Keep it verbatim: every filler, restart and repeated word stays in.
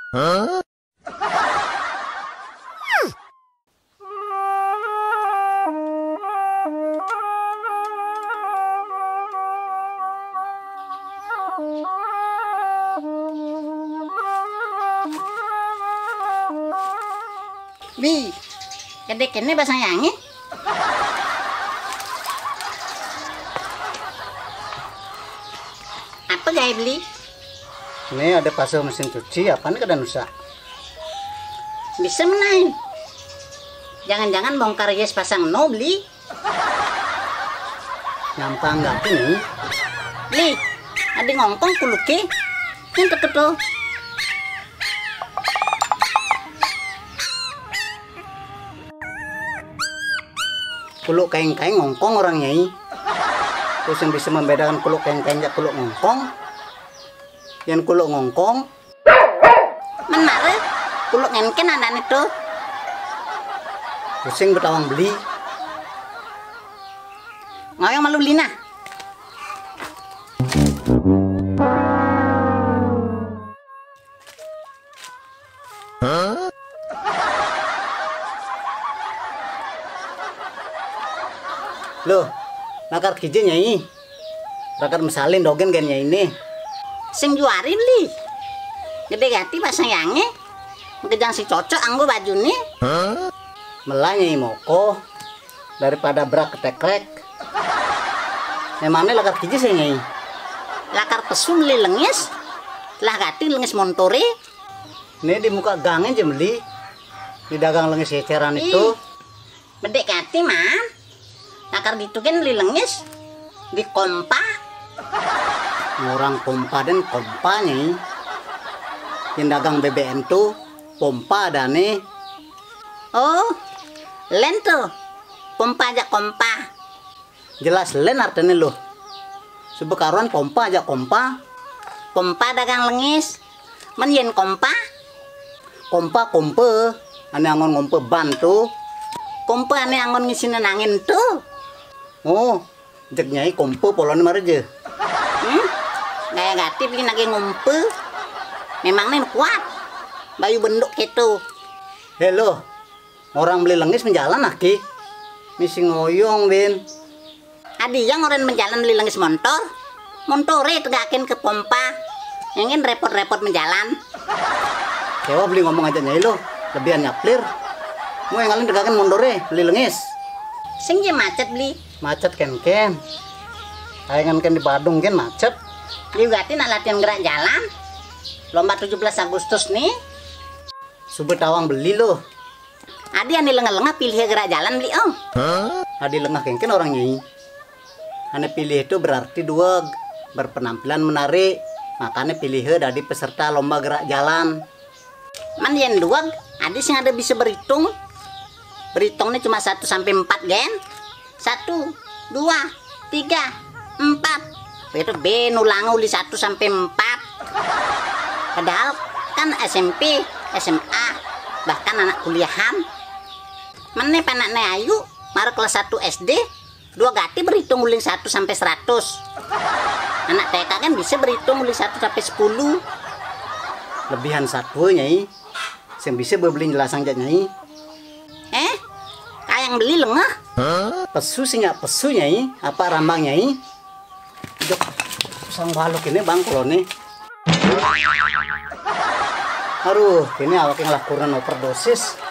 Hah? Bi, gede kene basang yangi. Apa gaya beli? Ini ada pasang mesin cuci, apa nih kada nusa? Bisa menaik. Jangan-jangan bongkar yes pasang no beli. Nyampang nggak ini? Beli, ada ngongkong kuluke. Yang terketul. Kuluk kain-kain ngongkong orang nyai. Terus yang bisa membedakan kuluk kain-kain jak kuluk ngongkong. Yang kuluk ngongkong. Man mare, kuluk ngenken andan itu. Pusing betawang beli. Ngoyong malu beli nah. Hah? Loh, nakar kije nyai. Rakar mesalin dogen gen nyai ini. Sing juari beli. Gede gati pasang yangi. Ngejang si cocok anggo baju nih. Hah? Melah nyai moko daripada berak ketekrek. Emangnya lakar kije sih nyai. Lakar pesu beli lengis. Lah gati lengis montore. Ini di muka gang aja beli. Di dagang lengis eceran itu. Bedek gati man. Lakar gitu kan beli lengis. Di kompa. Orang pompa dan kompa nyai. Yang dagang B B M tuh pompa ada nih. Oh, len tuh. Pompa aja kompa. Jelas len artinya loh. Sebekaruan pompa aja kompa. Kompa dagang lengis. Men yen kompa. Kompa kompe. Ane angon ngompe ban tuh. Kompa ane angon ngisinan angin tuh. Oh, jek nyai kompe polone marje. Hmm? Gaya gati beli lagi ngumpe. Memangnya kuat. Bayu benduk gitu. Helo, orang beli lengis menjalan aki. Misi ngoyong bin. Adi yang orang menjalan beli lengis motor. Montore tegakin ke pompa. Ingin repot-repot menjalan. Kewa beli ngomong aja nyai lo. Lebihan nyaplir. Mau yang kalian tegakin mondore beli lengis. Sing je macet beli. Macet ken-ken. Tayangan ken di Badung ken macet. Juga nak latihan gerak jalan. Lomba tujuh belas Agustus nih. Subet awang beli lo. Adi yang lengah-lengah pilih gerak jalan beli om. Hah? Adi lengah ken-ken orang nyai. Ane pilih itu berarti dua berpenampilan menarik. Makanya pilih dari peserta lomba gerak jalan. Man yang dua, adi sing ada bisa berhitung. Berhitungnya cuma satu sampai empat gen. Satu, dua, tiga, empat. Itu B nulang uli satu sampai empat. Padahal kan S M P, S M A, bahkan anak kuliahan. Mana panaknya ayu, marah kelas satu S D, dua gati berhitung uling satu sampai seratus. Anak T K kan bisa berhitung uling satu sampai sepuluh. Lebihan satu nyai. Yang bisa berbeli jelasan aja nyai. Eh, kayak yang beli lengah. Hah? Pesu sih nggak pesu nyai. Apa rambang nyai? Jok, sang balok ini bang kalau nih. Aduh, ini awak yang lakukan overdosis.